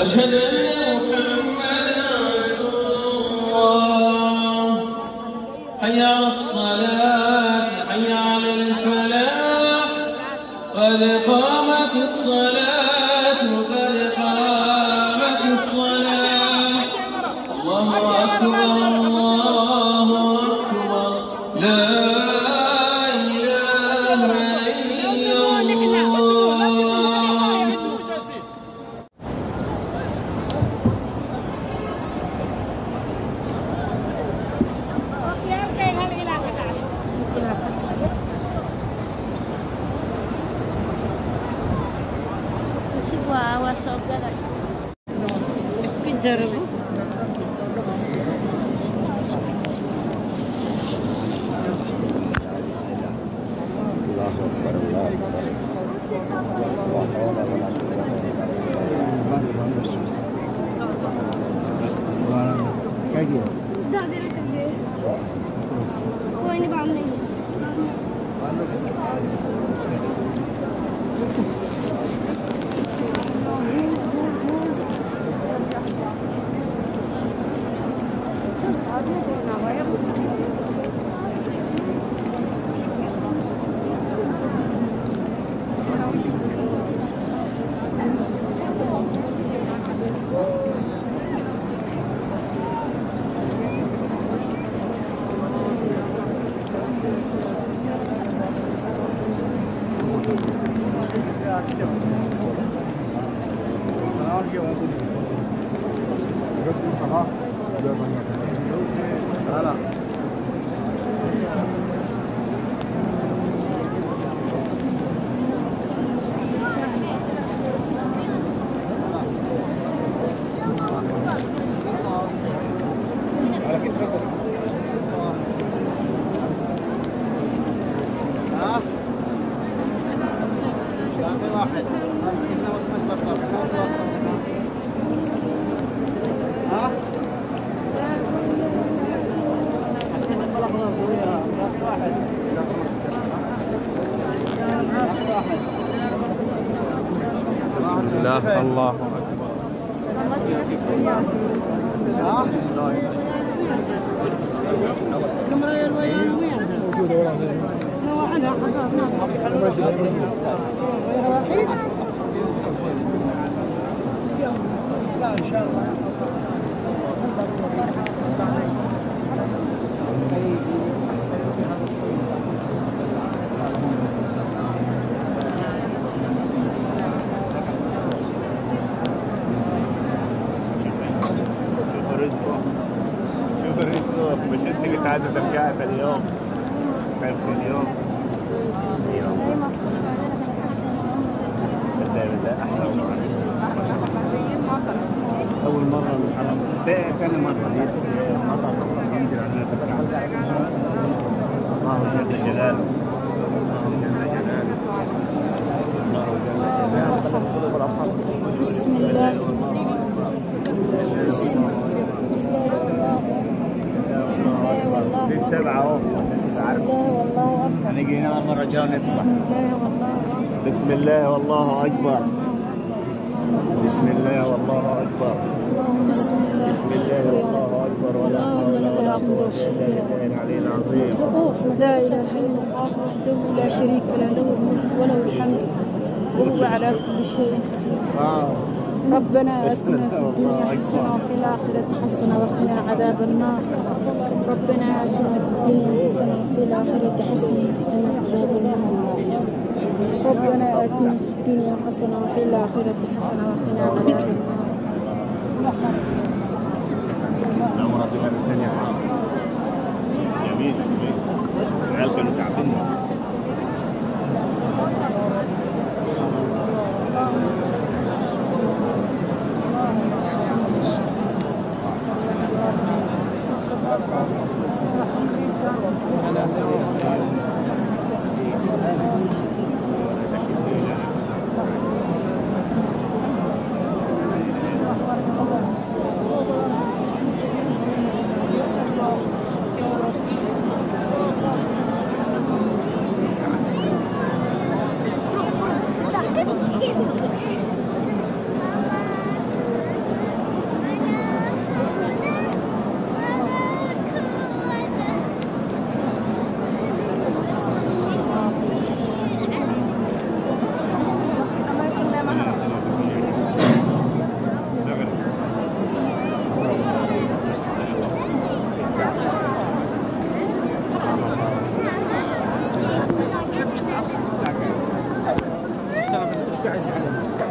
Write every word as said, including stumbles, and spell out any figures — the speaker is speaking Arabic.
أشهد أن محمدا رسول الله. حي على الصلاة حي على الفلاح قد قامت الصلاة قد قامت الصلاة. الله أكبر الله أكبر لا جربي الله أكبر الله أكبر. الله الله أكبر. موجودة ولا لا إن شاء الله. مش انت كنت عايزه ترجعي في اليوم كان في اليوم بالله بالله احلى اول مره الحرم ده ثاني مره دي مره ننزل على ترجع الله جل جلاله الله جل جلاله الله جل جلاله. بسم الله بسم الله دي السبعة اهو عارف هنيجي هنا المرة الجاية نطلع. بسم الله والله أكبر. بسم الله والله أكبر. بسم الله بسم الله والله أكبر ولا حول ولا قوة إلا بالله العلي العظيم. لا إله إلا الله وحده لا شريك له له الملك وله الحمد وهو على كل شيء قدير. ربنا آتنا في الدنيا حسنة وفي الآخرة حسنة وقنا عذاب النار. ربنا آتنا في الدنيا حسنة وفي الآخرة حسنة وقنا عذاب النار. ربنا آتنا في الدنيا حسنة وفي الآخرة حسنة وقنا عذاب النار. جميل جميل. العيال كانوا تعبين. قاعد